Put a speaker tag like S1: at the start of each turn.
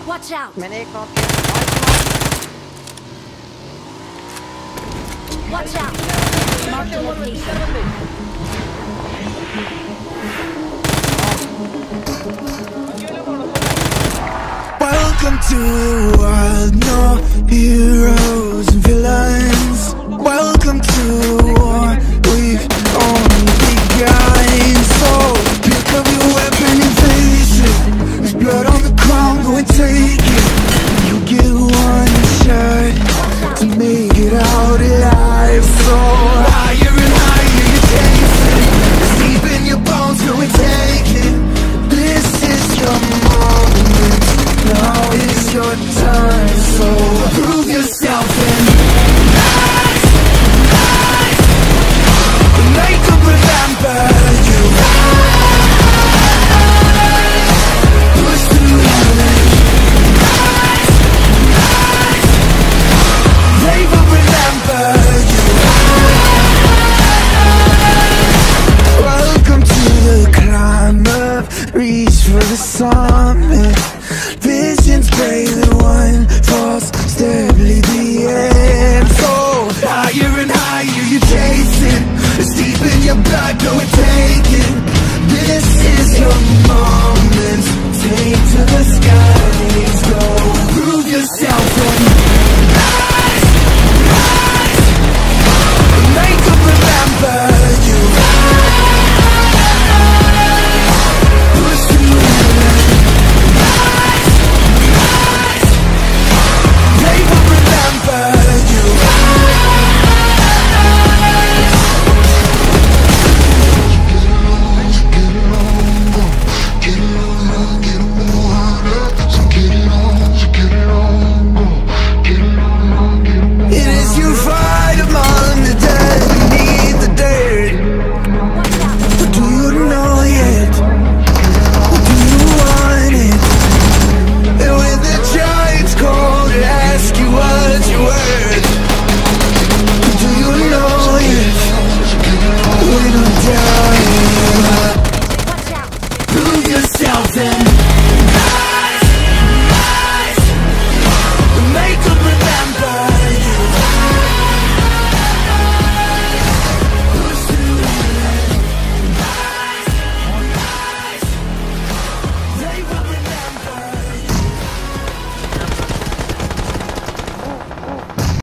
S1: Watch out!
S2: मैंने एक knock किया।
S1: Watch out! Mark the location.
S3: Welcome to the world, no heroes and villains. Welcome to the war, we've only begun. So pick up your weapon and face it. There's blood on the ground, go and take it. You get one shot to make it out alive. So higher and higher you taste it. It's deep in your bones, go and take it. This is your moment. Now is your time, so prove yourself and rise, rise. Make them remember you. Rise, push through the limits. Rise, rise. They will remember you. Welcome to the climb up, reach for the summit. Visions pray that one false step lead the end. So higher and higher you chase it. It's deep in your blood, go and take it. This is your moment, take